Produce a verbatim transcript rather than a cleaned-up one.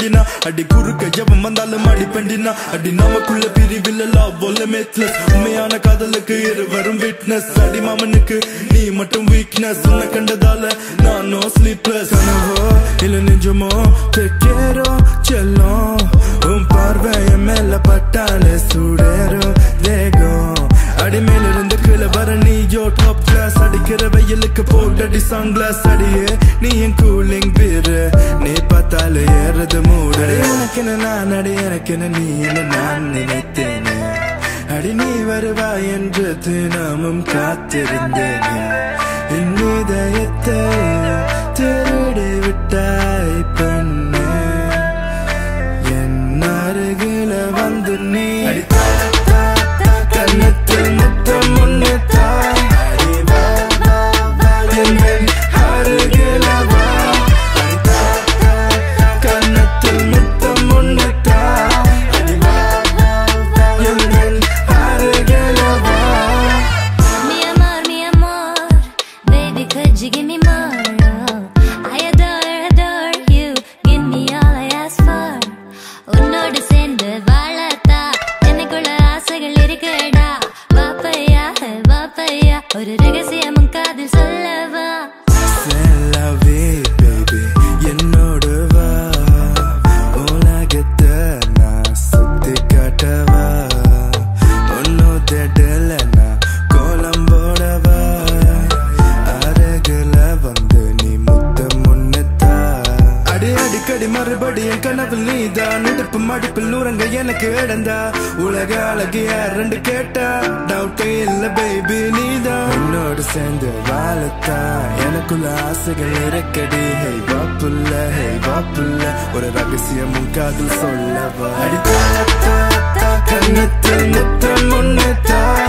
பெண்டினா அடி குறுக்க எவன் வந்தாலும் அடி பெண்டினா அடி நமக்குள்ள பிரிவில் லவ் லிமிட்லெஸ் உண்மையான காதலுக்கு இருவரும் விட்னஸ் அடி மாமனுக்கு நீ மட்டும் வீக்னஸ் உன்னை கண்டதால நான் நோ ஸ்லீப்லெஸ் கனவோ இல்ல நெஞ்சமோ தெக்கேரோ செல்லம் உன் பார்வை என் மேல பட்டாலே சுடேரும் தேகம் அடி மேல இருந்து கீழே வர நீயோ டாப் கிளாஸ் அடிக்கிற வெயிலுக்கு போட்டடி சன்கிளாஸ் அடியே நீ என் கூலிங் பீரு நீ பார்த்தாலே ஏறது மூடு எனக்கென நான் அடி எனக்கென நீ என நான் நினைத்தேனே அடி நீ வருவாய் என்று தினமும் காத்திருந்தேனே என் இதயத்தை திருடி விட்டாய் பெண்ணே என் அருகில வந்து நீ கண்ணத்தில் முத்தம் ஒன்று தாய் என் அருகில வா கண்ணத்தில் முத்தம் ஒன்று தாய் என் அருகில வா. Mi amor, mi amor, baby could you give me more? I adore, adore you, give me all I ask for. உன்னோடு சேர்ந்து வாழத்தா எனக்குள்ள ஆசைகள் இருக்கடா வாப்பையா வாப்பையா ஒரு ரகசியமும் காதில் சொல்லவா செல்லவே baby என்னோடு வா உலகத்தை நான் சுத்தி காட்டவா ஒன்னும் தேடல நான் கோலம் போடவா அருகில வந்து நீ முத்தம் முன்னத்தா அடி அடிக்கடி மறுபடி என் கனவில் நீதான் நடுப்பு மடிப்பில் நூறங்க எனக்கு இடந்தா உலக அழகிய ரெண்டு கேட்டா டவுட்டே இல்ல பேபி நீதான் என்னோடு சேர்ந்து வாழத்தா எனக்குள்ள ஆசைகள் இருக்கடி ஹே வாப்புல்ல ஹே வாப்புல்ல ஒரு ரகசியமும் காதில் சொல்லவா அடி கண்ணத்தில் முத்தம் முன்னத்தா